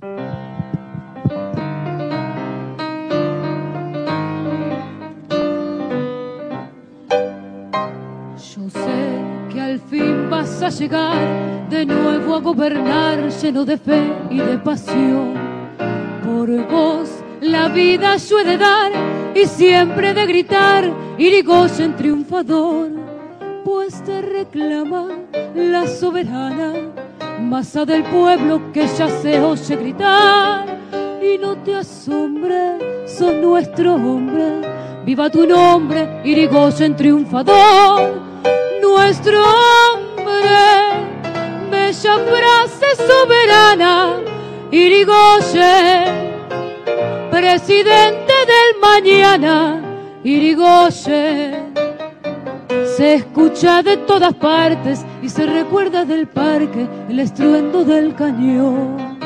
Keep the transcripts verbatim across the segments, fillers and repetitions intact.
Yo sé que al fin vas a llegar de nuevo a gobernar, lleno de fe y de pasión. Por vos la vida yo he de dar y siempre de gritar, Irigoyen triunfador, pues te reclama la soberana masa del pueblo que ya se oye gritar. Y no te asombre, sos nuestro hombre, viva tu nombre, Irigoyen triunfador. Nuestro hombre, bella frase soberana, Irigoyen, presidente del mañana, Irigoyen. Se escucha de todas partes y se recuerda del parque el estruendo del cañón.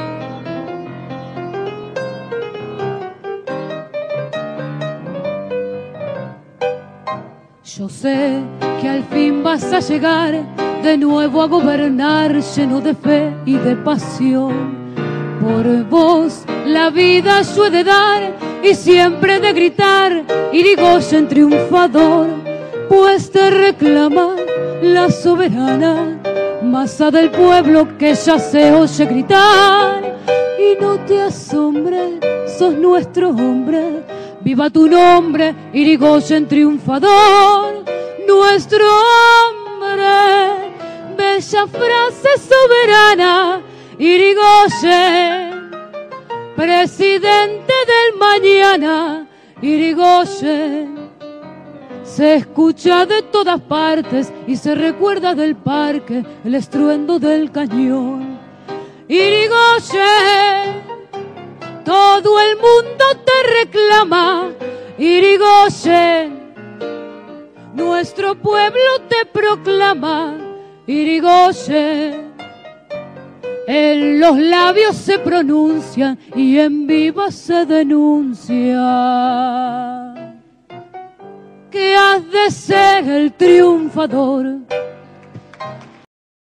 Yo sé que al fin vas a llegar de nuevo a gobernar, lleno de fe y de pasión. Por vos la vida yo he de dar y siempre de gritar, Irigoyen triunfador, pues te reclama la soberana masa del pueblo que ya se oye gritar. Y no te asombre, sos nuestro hombre, viva tu nombre, Irigoyen triunfador. Nuestro hombre, bella frase soberana, Irigoyen, presidente del mañana, Irigoyen. Se escucha de todas partes y se recuerda del parque el estruendo del cañón. Irigoyen, todo el mundo te reclama, Irigoyen. Nuestro pueblo te proclama, Irigoyen. En los labios se pronuncia y en viva se denuncia que has de ser el triunfador